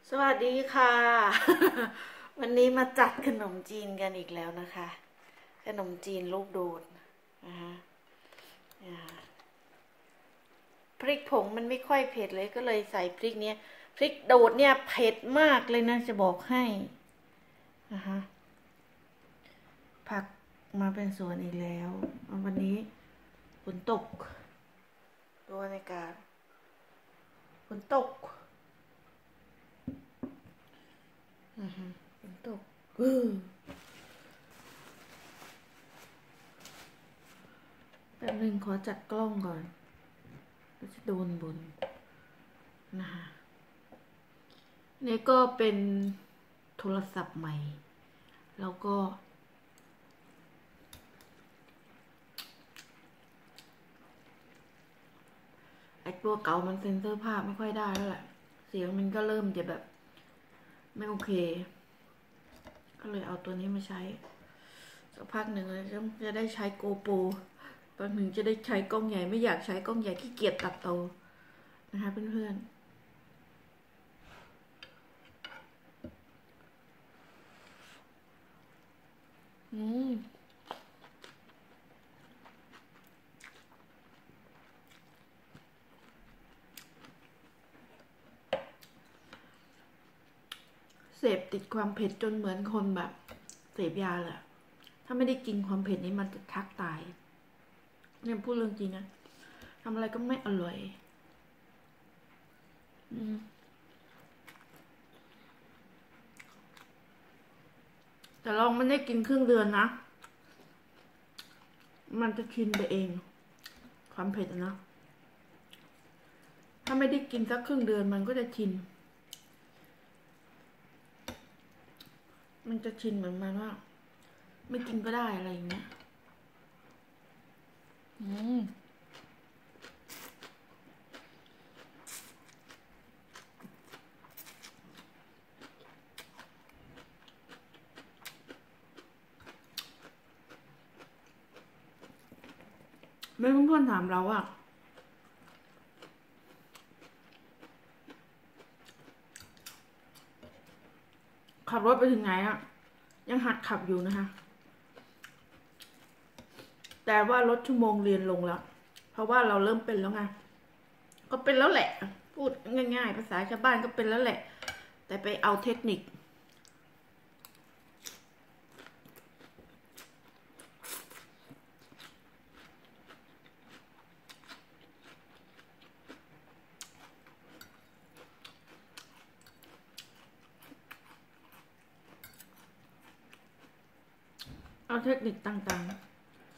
สวัสดีค่ะ วันนี้มาจัดขนมจีนกันอีกแล้วนะคะ ขนมจีนลูกโดดนะคะพริกผงมันไม่ค่อยเผ็ดเลยก็เลยใส่พริกเนี้ยพริกโดดเนี่ยเผ็ดมากเลยนะจะบอกให้นะคะผักมาเป็นส่วนอีกแล้ววันนี้ฝนตกดูบรรยากาศฝนตกฝนตกแป๊บนึงขอจัดกล้องก่อนก็จะโดนบนนะคะนี่ก็เป็นโทรศัพท์ใหม่แล้วก็ไอ้ตัวเก่ามันเซ็นเซอร์ภาพไม่ค่อยได้แล้วแหละเสียงมันก็เริ่มจะแบบไม่โอเคก็เลยเอาตัวนี้มาใช้สักพักหนึ่งเลยจะได้ใช้โกโปรตอนหนึ่งจะได้ใช้กล้องใหญ่ไม่อยากใช้กล้องใหญ่ขี้เกียจตัดต่อนะคะเพื่อนเสพติดความเผ็ดจนเหมือนคนแบบเสพยาเลยถ้าไม่ได้กินความเผ็ดนี้มันจะทักตายเนี่ยพูดเรื่องจริงนะทำอะไรก็ไม่อร่อยแต่ลองไม่ได้กินครึ่งเดือนนะมันจะชินไปเองความเผ็ดนะถ้าไม่ได้กินสักครึ่งเดือนมันก็จะชินมันจะชินเหมือนมันว่าไม่กินก็ได้อะไรอย่างเงี้ยไม่เพื่อนๆถามเราอะขับรถไปถึงไหนอะยังหัดขับอยู่นะคะแต่ว่าลดชั่วโมงเรียนลงแล้วเพราะว่าเราเริ่มเป็นแล้วไงก็เป็นแล้วแหละพูดง่ายๆภาษาชาวบ้านก็เป็นแล้วแหละแต่ไปเอาเทคนิคต่างๆ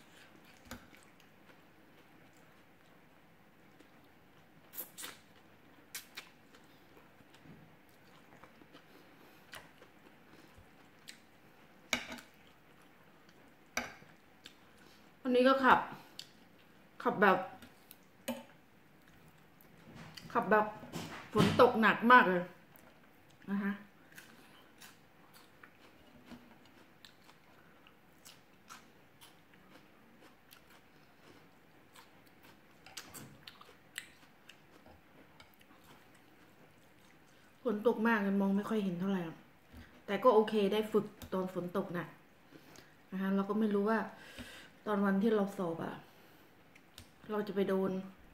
วันนี้ก็ขับแบบฝนตกหนักมากเลยนะคะฝนตกมากเลยมองไม่ค่อยเห็นเท่าไหร่แต่ก็โอเคได้ฝึกตอนฝนตกหนักนะคะเราก็ไม่รู้ว่าตอนวันที่เราสอบอะเราจะไปโดน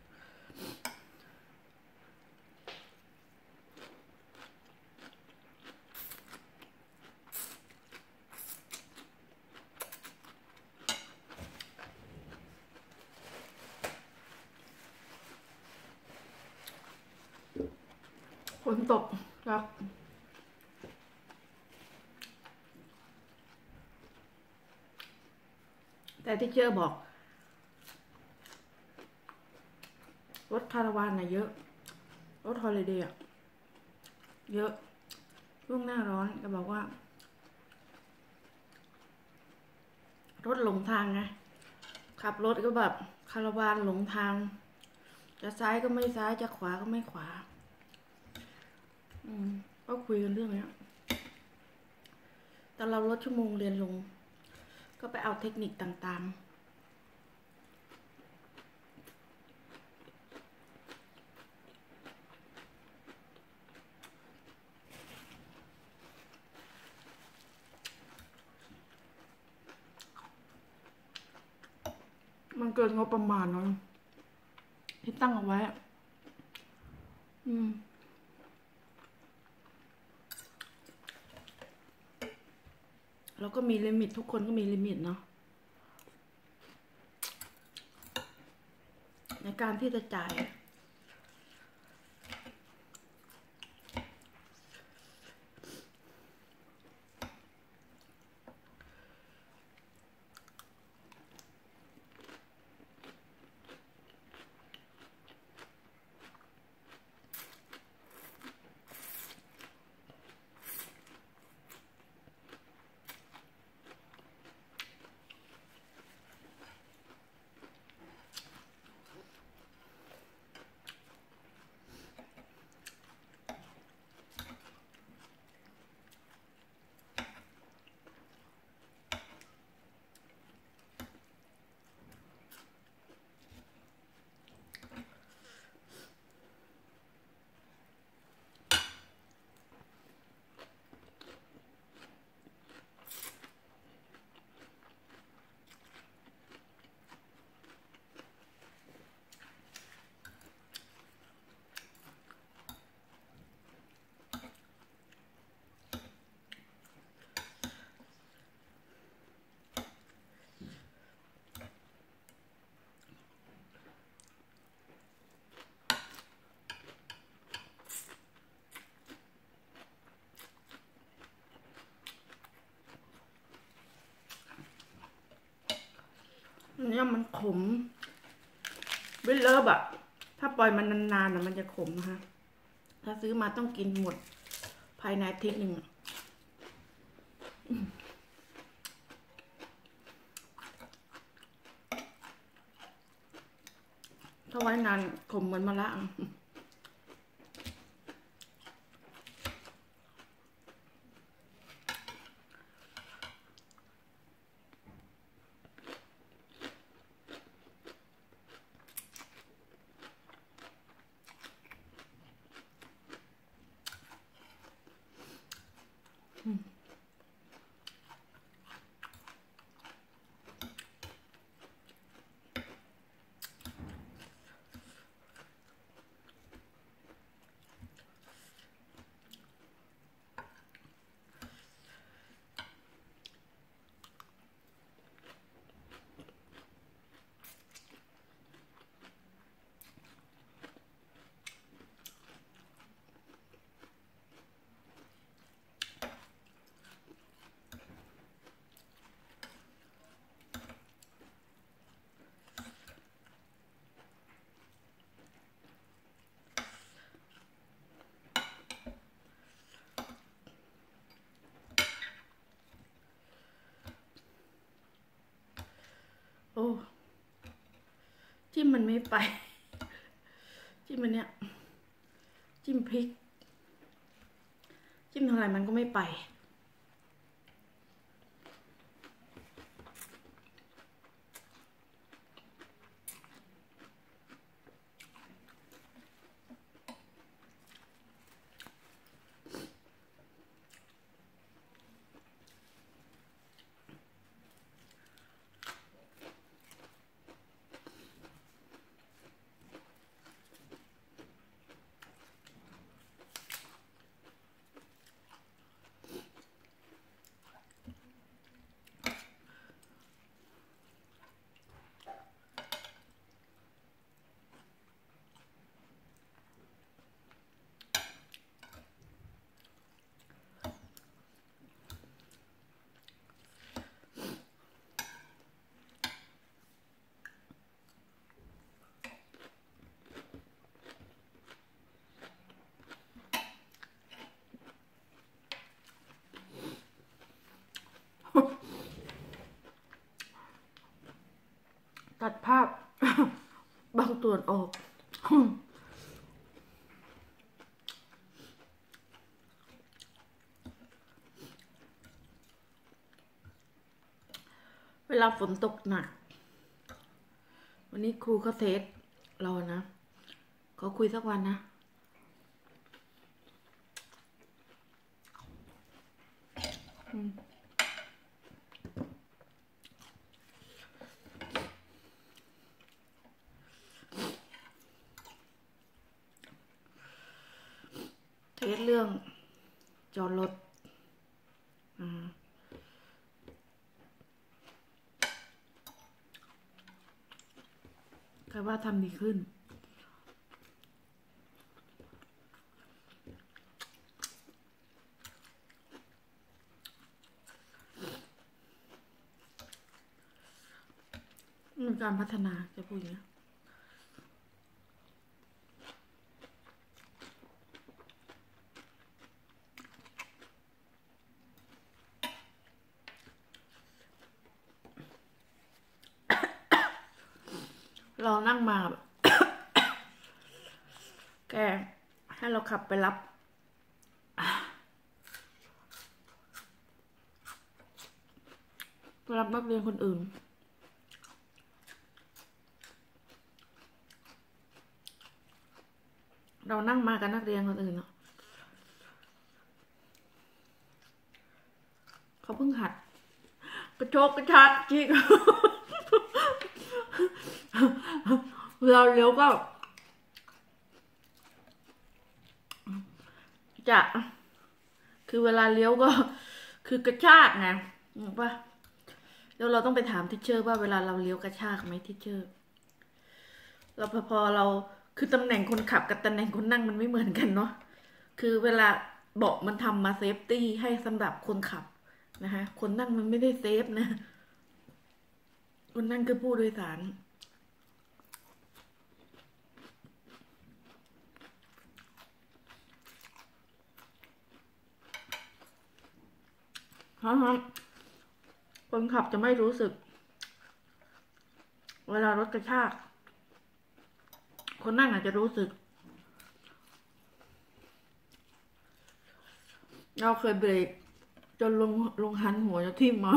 ฝนตกแล้วแต่ที่เจอบอกรถคาราวานน่ะเยอะรถฮอลิเดย์เยอะช่วงหน้าร้อนก็บอกว่ารถหลงทางไงขับรถก็แบบคาราวานหลงทางจะซ้ายก็ไม่ซ้ายจะขวาก็ไม่ขวาก็คุยกันเรื่องนี้แต่เราลดชั่วโมงเรียนลงก็ไปเอาเทคนิคต่างๆเกินงบประมาณเนาะที่ตั้งเอาไว้แล้วก็มีลิมิตทุกคนก็มีลิมิตเนาะในการที่จะจ่ายเนี่ยมันขมวิลเลอร์แบบถ้าปล่อยมันนานๆมันจะขมนะคะถ้าซื้อมาต้องกินหมดภายในอาทิตย์หนึ่งถ้าไว้นานขมเหมือนมะระโอ้จิ้มมันไม่ไปจิ้มมันเนี้ยจิ้มพริกจิ้มเท่าไหร่มันก็ไม่ไปตัดภาพ บางส่วนออก เวลาฝนตกหนักวันนี้ครูเขาเทสเรานะเขาคุยสักวันนะสเรื่องจอดรถใครว่าทำดีขึ้นมีการพัฒนาจะพูดอย่างนี้เรานั่งมา แกให้เราขับไปรับนักเรียนคนอื่นเรานั่งมากับนักเรียนคนอื่นเนาะเขาเพิ่งหัดกระโจกกระชากจิก เราเลี้ยวก็จะคือเวลาเลี้ยวก็คือกระชากไงป่ะแล้วเราต้องไปถามทิชเชอร์ว่าเวลาเราเลี้ยวกระชากไหมทิชเชอร์เราพอเราคือตำแหน่งคนขับกับตำแหน่งคนนั่งมันไม่เหมือนกันเนาะคือเวลาเบาะมันทำมาเซฟตี้ให้สำหรับคนขับนะคะคนนั่งมันไม่ได้เซฟนะคนนั่งคือผู้โดยสารคนขับจะไม่รู้สึกเวลารถกระชากคนนั่งอาจจะรู้สึกเราเคยเบรกจนลงหันหัวจะทิ่มมา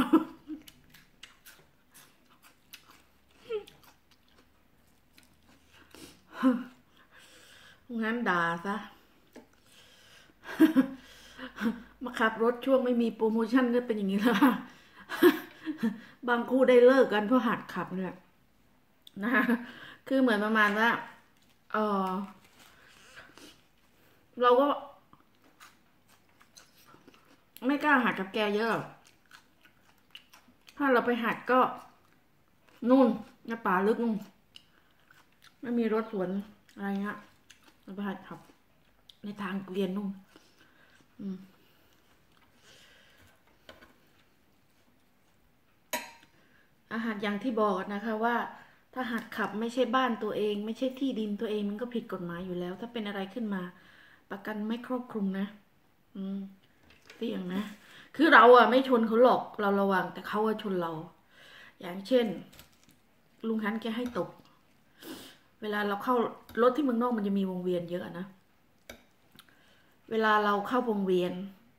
งั้นด่าซะ มาขับรถช่วงไม่มีโปรโมชั่นก็เป็นอย่างนี้ละ บางคู่ได้เลิกกันเพราะหัดขับเนี่ยนะคะคือเหมือนประมาณว่าเราก็ไม่กล้าหัดกับแกเยอะถ้าเราไปหัดก็นู่นในป่าลึกนู่นไม่มีรถสวนอะไรเงี้ยเราไปหัดขับในทางเรียนนู่นอาหารอย่างที่บอกนะคะว่าถ้าหัดขับไม่ใช่บ้านตัวเองไม่ใช่ที่ดินตัวเองมันก็ผิดกฎหมายอยู่แล้วถ้าเป็นอะไรขึ้นมาประกันไม่ครอบคลุมนะเสี่ยงนะคือเราอะไม่ชนเขาหรอกเราระวังแต่เขาอะชนเราอย่างเช่นลุงฮันแกให้ตกเวลาเราเข้ารถที่เมืองนอกมันจะมีวงเวียนเยอะนะเวลาเราเข้าวงเวียน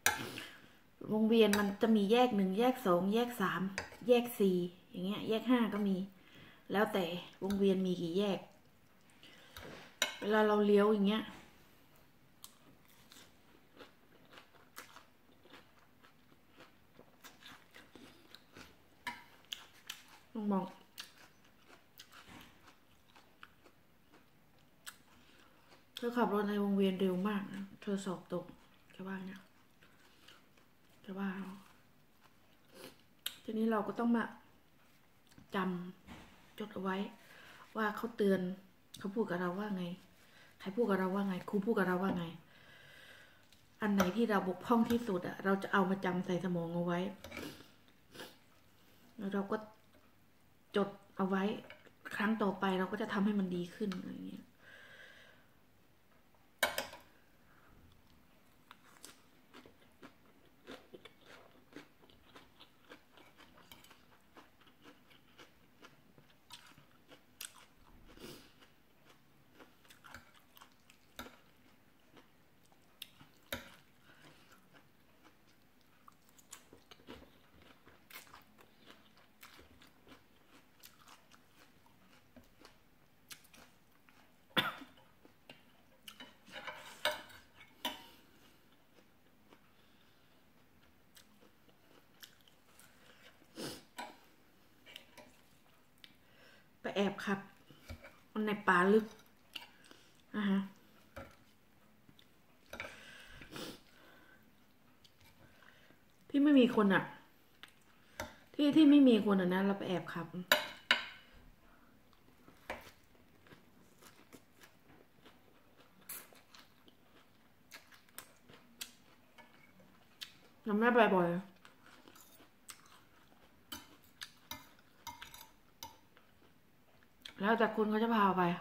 มันจะมีแยก1แยก2แยก3แยก4อย่างเงี้ยแยก5ก็มีแล้วแต่วงเวียนมีกี่แยกเวลาเราเลี้ยวอย่างเงี้ยต้องมองเธอขับรถในวงเวียนเร็วมากนะเธอสอบตกจะว่าเนี่ยจะว่าทีนี้เราก็ต้องมาจำจดเอาไว้ว่าเขาเตือนเขาพูดกับเราว่าไงใครพูดกับเราว่าไงครูพูดกับเราว่าไงอันไหนที่เราบกพร่องที่สุดอะเราจะเอามาจำใส่สมองเอาไว้แล้วเราก็จดเอาไว้ครั้งต่อไปเราก็จะทำให้มันดีขึ้นอะไรเงี้ยไปแอบขับมันในป่าลึกนะคะที่ไม่มีคนอ่ะที่ไม่มีคนอ่ะนะเราไปแอบขับเราไม่ไปบ่อยแล้วแต่คุณเขาจะพาไป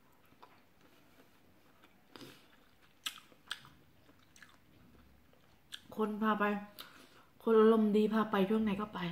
คนพาไปคนอารมณ์ดีพาไปช่วงไหนก็ไป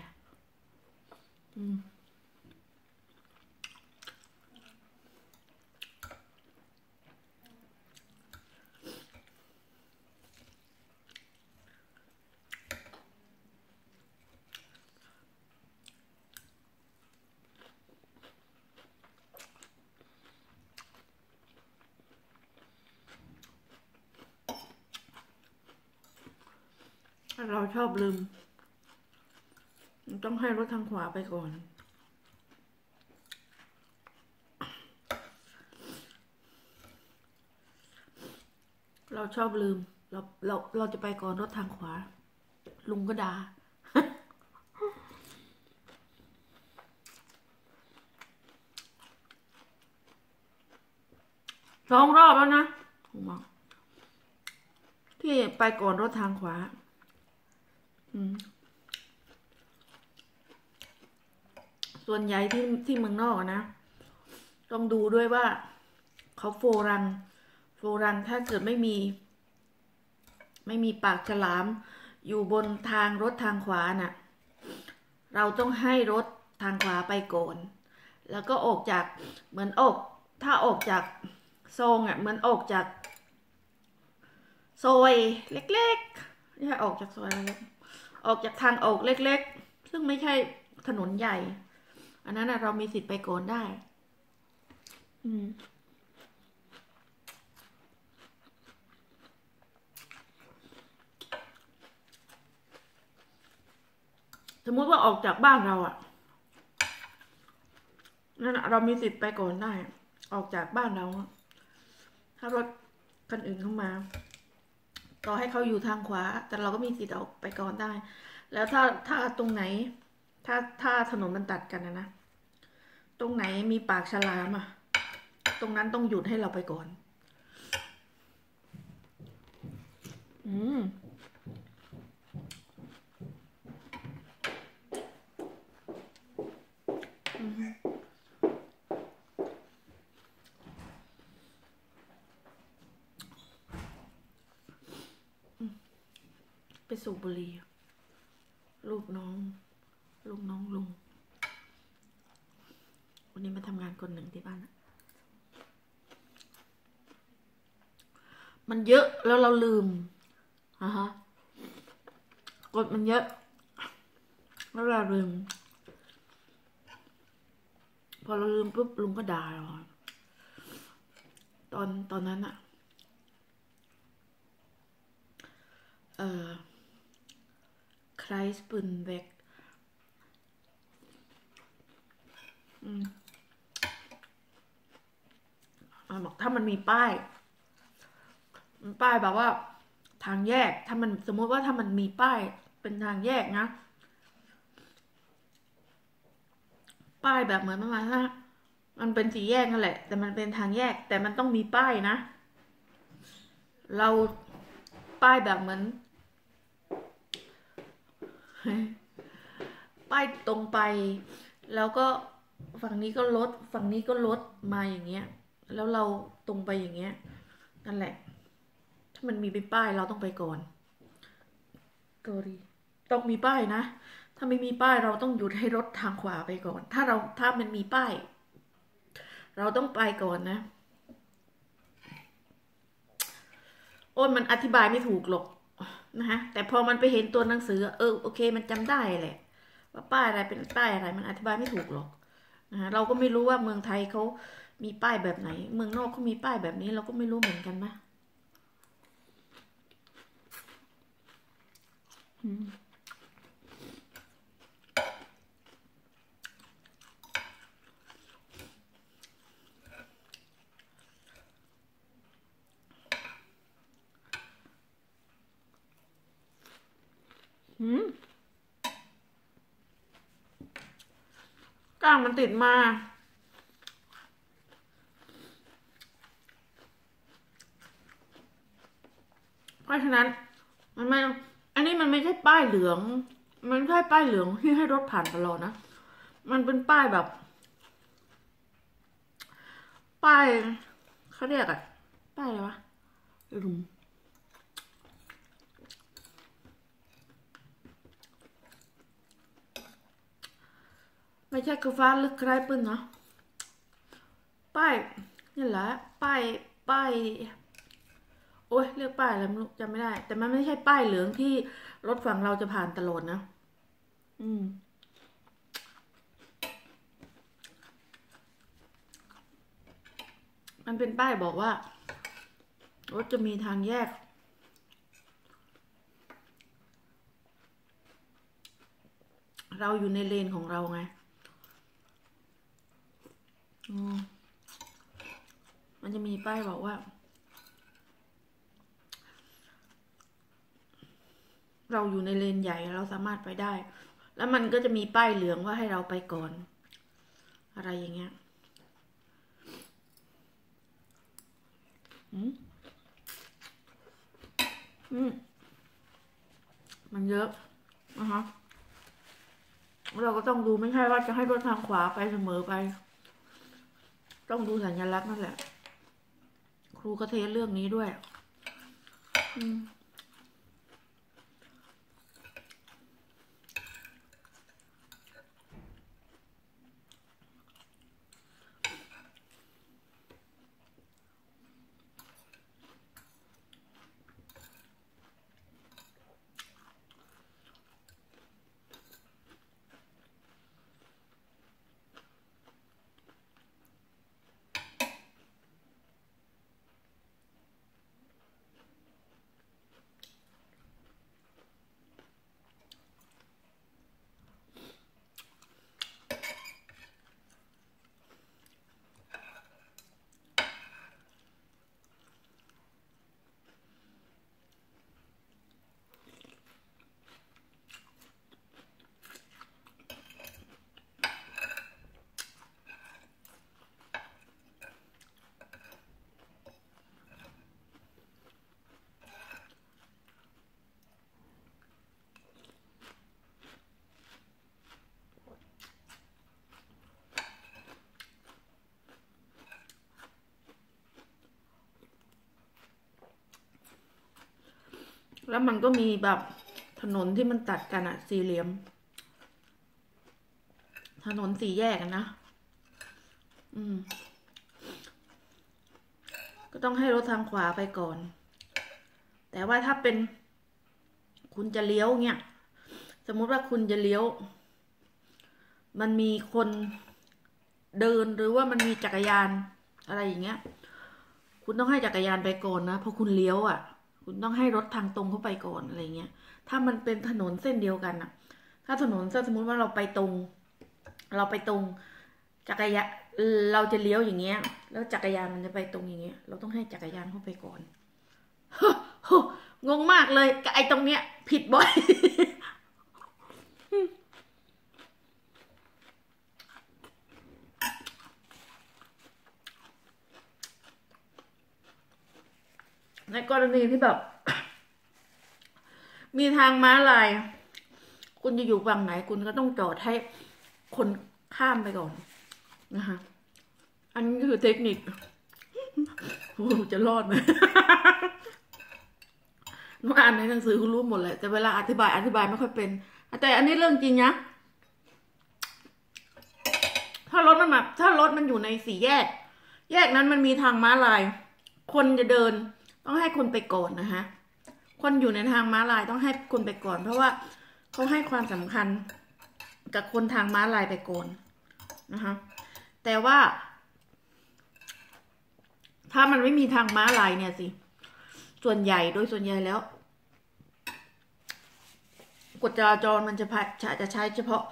เราชอบลืมต้องให้รถทางขวาไปก่อนเราชอบลืมเราจะไปก่อนรถทางขวาลุงก็ด่า2 รอบแล้วนะที่ไปก่อนรถทางขวาส่วนใหญ่ที่เมืองนอกนะต้องดูด้วยว่าเขาโฟรังถ้าเกิดไม่มีปากฉลามอยู่บนทางรถทางขวาน่ะเราต้องให้รถทางขวาไปก่อนแล้วก็ออกจากเหมือนถ้าออกจากโซงอ่ะเหมือนออกจากซอยเล็กๆนี่ออกจากซอยเล็กออกจากทางออกเล็กๆซึ่งไม่ใช่ถนนใหญ่อันนั้นเรามีสิทธิ์ไปก่อนได้สมมุติว่าออกจากบ้านเราอ่ะนั่นเรามีสิทธิ์ไปก่อนได้ออกจากบ้านเราถ้ารถคันอื่นเข้ามาต่อให้เขาอยู่ทางขวาแต่เราก็มีสิทธิ์ออกไปก่อนได้แล้วถ้าตรงไหนถ้าถนนมันตัดกันนะตรงไหนมีปากฉลามอ่ะตรงนั้นต้องหยุดให้เราไปก่อนไปสูบบุหรี่ลูกน้องลุงวันนี้มาทำงานคนหนึ่งที่บ้านมันเยอะแล้วเราลืมกดมันเยอะแล้วเราลืมพอเราลืมปุ๊บลุงก็ด่าเราตอนนั้นอะไครส์ปุนเวกบอกถ้ามันมีป้ายแบบว่าทางแยกถ้ามันสมมติว่าถ้ามันมีป้ายเป็นทางแยกนะป้ายแบบเหมือนประมาณว่ามันเป็นสี่แยกนั่นแหละแต่มันเป็นทางแยกแต่มันต้องมีป้ายนะเราป้ายแบบเหมือนป้ายตรงไปแล้วก็ฝั่งนี้ก็รถฝั่งนี้ก็รถมาอย่างเงี้ยแล้วเราตรงไปอย่างเงี้ยนั่นแหละถ้ามันมีเป็นป้ายเราต้องไปก่อนต้องมีป้ายนะถ้าไม่มีป้ายเราต้องหยุดให้รถทางขวาไปก่อนถ้ามันมีป้ายเราต้องไปก่อนนะโอ้ยมันอธิบายไม่ถูกหรอกนะแต่พอมันไปเห็นตัวหนังสือโอเคมันจำได้แหละว่าป้ายอะไรเป็นป้ายอะไรมันอธิบายไม่ถูกหรอกเราก็ไม่รู้ว่าเมืองไทยเขามีป้ายแบบไหนเมืองนอกเขามีป้ายแบบนี้เราก็ไม่รู้เหมือนกันนะก้างมันติดมาเพราะฉะนั้นมันไม่อันนี้มันไม่ใช่ป้ายเหลืองมันไม่ใช่ป้ายเหลืองที่ให้รถผ่านตลอดนะมันเป็นป้ายแบบป้ายเขาเรียกอะป้ายอะไรวะลืมไม่ใช่กาแฟลึกใครปื้นเนาะป้ายนี่แหละป้ายโอ้ยเรียกป้ายอะไรไม่รู้จำไม่ได้แต่มันไม่ใช่ป้ายเหลืองที่รถฝั่งเราจะผ่านตลอดนะมันเป็นป้ายบอกว่ารถจะมีทางแยกเราอยู่ในเลนของเราไงมันจะมีป้ายบอกว่าเราอยู่ในเลนใหญ่เราสามารถไปได้แล้วมันก็จะมีป้ายเหลืองว่าให้เราไปก่อนอะไรอย่างเงี้ยมันเยอะนะคะเราก็ต้องดูไม่ใช่ว่าจะให้รถทางขวาไปเสมอไปต้องดูสัญลักษณ์นั่นแหละครูก็เทสเรื่องนี้ด้วยแล้วมันก็มีแบบถนนที่มันตัดกันอะสี่เหลี่ยมถนนสี่แยกกันนะก็ต้องให้รถทางขวาไปก่อนแต่ว่าถ้าเป็นคุณจะเลี้ยวเนี่ยสมมุติว่าคุณจะเลี้ยวมันมีคนเดินหรือว่ามันมีจักรยานอะไรอย่างเงี้ยคุณต้องให้จักรยานไปก่อนนะเพราะคุณเลี้ยวอ่ะคุณต้องให้รถทางตรงเข้าไปก่อนอะไรเงี้ยถ้ามันเป็นถนนเส้นเดียวกันอ่ะถ้าถนนสมมุติว่าเราไปตรงจักรยานเราจะเลี้ยวอย่างเงี้ยแล้วจักรยานมันจะไปตรงอย่างเงี้ยเราต้องให้จักรยานเข้าไปก่อนงงมากเลยกับไอ้ตรงเนี้ยผิดบ่อยในกรณีที่แบบมีทางม้าลายคุณจะอยู่ฝั่งไหนคุณก็ต้องจอดให้คนข้ามไปก่อนนะคะอันนี้คือเทคนิคโอ้จะรอดไหมมาอ่านในหนังสือคุณรู้หมดเลยแต่เวลาอธิบายไม่ค่อยเป็นแต่อันนี้เรื่องจริงนะถ้ารถมันอยู่ในสี่แยกนั้นมันมีทางม้าลายคนจะเดินต้องให้คนไปก่อนนะคะคนอยู่ในทางม้าลายต้องให้คนไปก่อนเพราะว่าเขาให้ความสำคัญกับคนทางม้าลายไปก่อนนะคะแต่ว่าถ้ามันไม่มีทางม้าลายเนี่ยสิโดยส่วนใหญ่แล้วกฎจราจรมันจะใช้เฉพาะ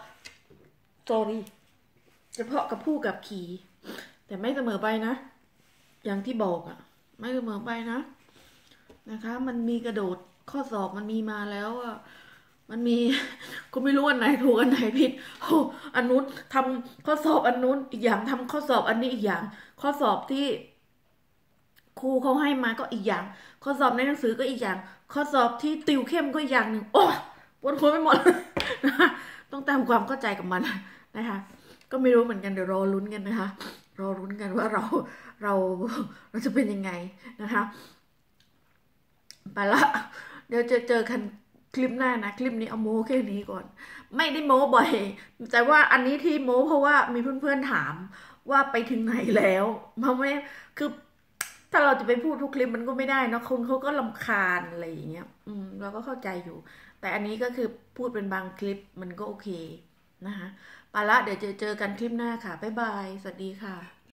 กับผู้ขับขี่แต่ไม่เสมอไปนะอย่างที่บอกอ่ะไม่เสมอไปนะคะมันมีกระโดดข้อสอบมันมีมาแล้วอ่ะมันมี คุณไม่รู้อันไหนถูกอันไหนผิดโอ้อันนู้นทำข้อสอบอันนู้นอีกอย่างทำข้อสอบอันนี้อีกอย่างข้อสอบที่ครูเขาให้มาก็อีกอย่างข้อสอบในหนังสือก็อีกอย่างข้อสอบที่ติวเข้มก็อีกอย่างหนึ่งโอ้ปวดหัวไปหมด นะคะต้องตามความเข้าใจกับมันนะคะก็ไม่รู้เหมือนกันเดี๋ยวรอลุ้นกันนะคะรอลุ้นกันว่าเราเราจะเป็นยังไงนะคะไปละเดี๋ยวเจอกันคลิปหน้านะคลิปนี้เอาโม้แค่นี้ก่อนไม่ได้โม้บ่อยแต่ว่าอันนี้ที่โม้เพราะว่ามีเพื่อนๆถามว่าไปถึงไหนแล้วเพราะไม่คือถ้าเราจะไปพูดทุกคลิปมันก็ไม่ได้เนาะคนเขาก็รำคาญอะไรอย่างเงี้ยเราก็เข้าใจอยู่แต่อันนี้ก็คือพูดเป็นบางคลิปมันก็โอเคนะคะไปละเดี๋ยวเจอกันคลิปหน้าค่ะบ๊ายบายสวัสดีค่ะ